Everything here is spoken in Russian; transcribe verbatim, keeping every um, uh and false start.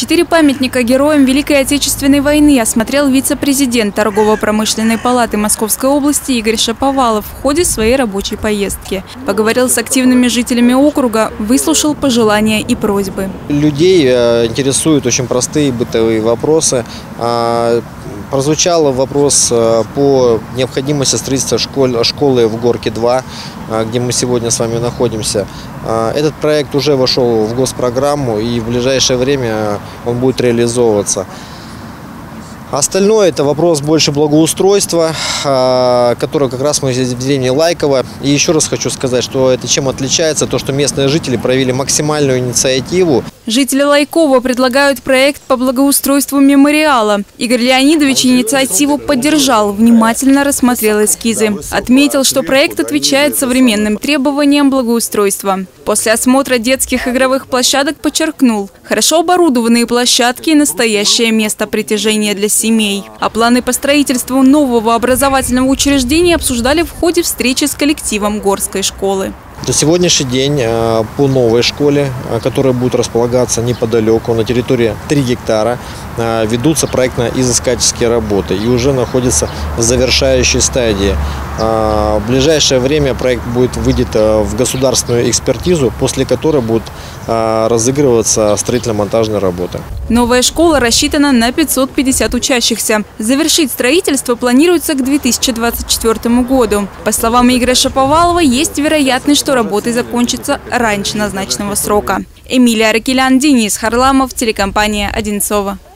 Четыре памятника героям Великой Отечественной войны осмотрел вице-президент Торгово-промышленной палаты Московской области Игорь Шаповалов в ходе своей рабочей поездки. Поговорил с активными жителями округа, выслушал пожелания и просьбы. Людей интересуют очень простые бытовые вопросы. Прозвучал вопрос по необходимости строительства школы в Горке два, где мы сегодня с вами находимся. Этот проект уже вошел в госпрограмму, и в ближайшее время он будет реализовываться. Остальное – это вопрос больше благоустройства, который как раз мы здесь в деревне Лайково. И еще раз хочу сказать, что это чем отличается, то, что местные жители проявили максимальную инициативу. Жители Лайкова предлагают проект по благоустройству мемориала. Игорь Леонидович инициативу поддержал, внимательно рассмотрел эскизы. Отметил, что проект отвечает современным требованиям благоустройства. После осмотра детских игровых площадок подчеркнул, хорошо оборудованные площадки – настоящее место притяжения для семей. А планы по строительству нового образовательного учреждения обсуждали в ходе встречи с коллективом Горской школы. На сегодняшний день по новой школе, которая будет располагаться неподалеку, на территории три гектара, ведутся проектно-изыскательские работы и уже находится в завершающей стадии. В ближайшее время проект будет выйдет в государственную экспертизу, после которой будут разыгрываться строительно-монтажные работы. Новая школа рассчитана на пятьсот пятьдесят учащихся. Завершить строительство планируется к две тысячи двадцать четвёртому году. По словам Игоря Шаповалова, есть вероятность, что работы закончатся раньше назначенного срока. Эмилия Ракелян, Денис Харламов, телекомпания Одинцова.